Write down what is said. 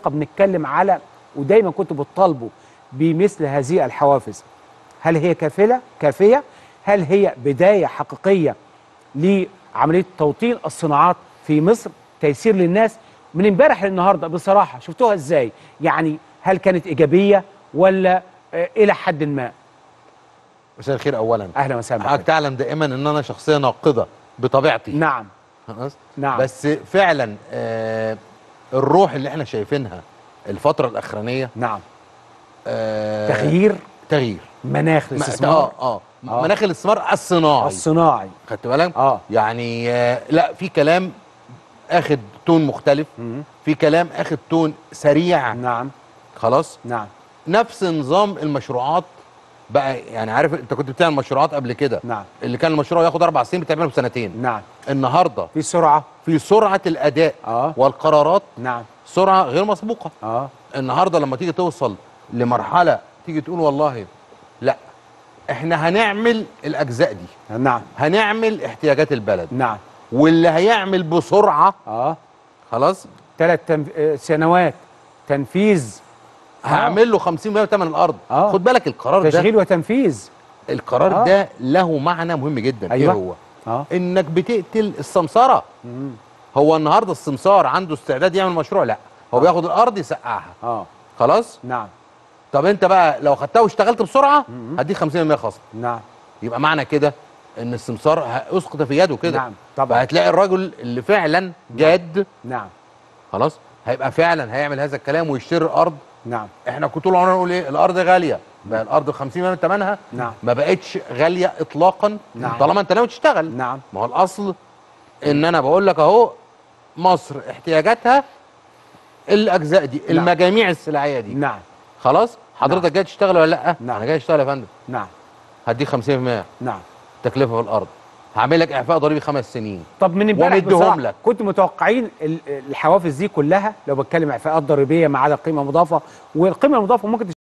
بنتكلم على، ودايما كنت بتطالبوا بمثل هذه الحوافز. هل هي كافية؟ هل هي بداية حقيقية لعملية توطين الصناعات في مصر، تيسير للناس؟ من امبارح للنهارده بصراحة شفتوها ازاي؟ يعني هل كانت إيجابية ولا إلى حد ما؟ مساء الخير. اولا اهلا وسهلا. حضرتك تعلم دائما ان انا شخصيه ناقده بطبيعتي. نعم. خلاص. نعم. بس فعلا الروح اللي احنا شايفينها الفتره الاخرانيه. نعم. تغيير مناخ الاستثمار. مناخ الاستثمار الصناعي. خدت بالك؟ يعني لا، في كلام اخد تون مختلف، في كلام اخد تون سريع. نعم. خلاص. نعم. نفس نظام المشروعات بقى. يعني عارف انت كنت بتعمل مشروعات قبل كده. نعم. اللي كان المشروع ياخد 4 سنين بتعمله بسنتين. نعم. النهارده في سرعه الاداء والقرارات. نعم. سرعه غير مسبوقه. النهارده لما تيجي توصل لمرحله تيجي تقول والله لا، احنا هنعمل الاجزاء دي. نعم. هنعمل احتياجات البلد. نعم. واللي هيعمل بسرعه خلاص 3 سنوات تنفيذ، هعمل له 50% ثمن الارض. خد بالك القرار ده تشغيل وتنفيذ. القرار ده له معنى مهم جدا. أيوة. ايه هو؟ انك بتقتل السمسره. هو النهارده السمسار عنده استعداد يعمل مشروع؟ لا، هو بياخد الارض يسقعها. خلاص. نعم. طب انت بقى لو خدتها واشتغلت بسرعه هديك 50% خصم. نعم. يبقى معنى كده ان السمسار اسقط في يده كده. نعم طبعا. فهتلاقي الراجل اللي فعلا جاد. نعم. خلاص. هيبقى فعلا هيعمل هذا الكلام ويشتري الارض. نعم. احنا كنت طول عمرنا نقول ايه؟ الارض غاليه. بقى الارض 50% من ثمنها. نعم. ما بقتش غاليه اطلاقا. نعم. طالما انت ناوي تشتغل. نعم. ما هو الاصل ان انا بقول لك اهو مصر احتياجاتها الاجزاء دي. نعم. المجاميع السلعيه دي. نعم. خلاص. حضرتك جاي تشتغل ولا لا؟ نعم. انا جاي اشتغل يا فندم. نعم. هديك 50%. نعم. تكلفه في الارض. هعمل لك اعفاء ضريبي 5 سنين. طب من امبارح ومديهم لك. كنت متوقعين الحوافز دي كلها، لو بتكلم اعفاءات ضريبيه ما عدا القيمه المضافه، والقيمه المضافه ممكن